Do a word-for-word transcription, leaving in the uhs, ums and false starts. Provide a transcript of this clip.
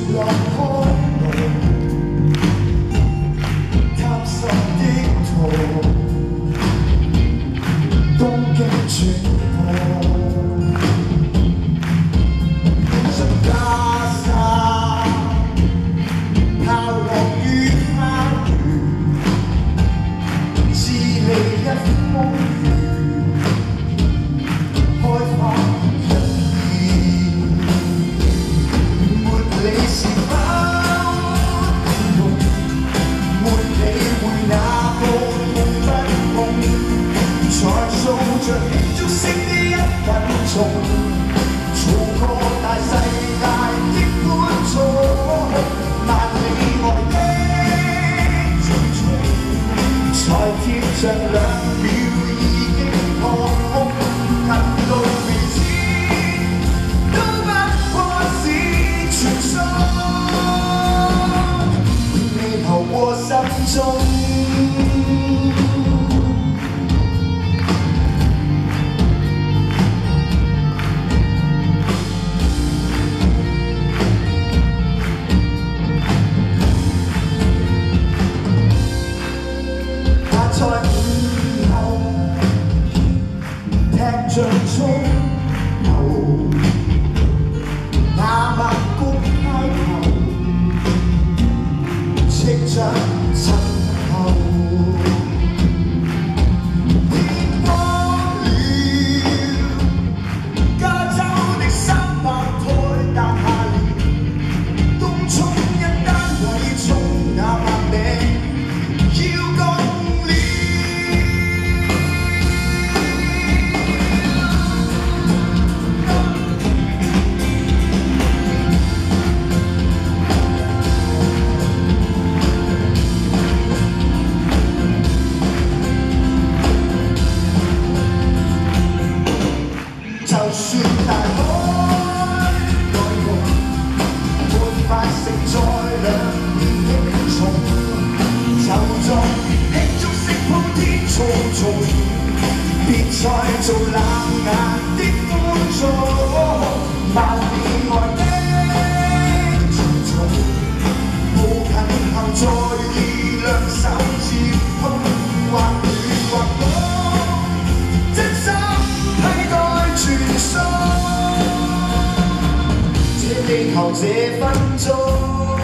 落開路，探索的途，東京轉播，想加沙拋落於花園，智利一風雨，開發一意，沒理是否痛，沒理會那個痛不痛，才數着慶祝式的一分鐘，做個大世界的觀眾，萬里外的重重，才貼着兩秒已經破空，近到未知都不過是傳說，未投過心中。在午後，踢着足球，那晚谷開頭，斥着陣後，天光了，加州的三百台搭下了，東涌一單位衝那百名。就算大海內夢，沒法承載兩面的重，就作慶祝式鋪天操縱，別再做冷眼的觀眾，萬里外的重重，步近後再以兩手接碰，或暖或凍，真心替代。這地球這分鐘。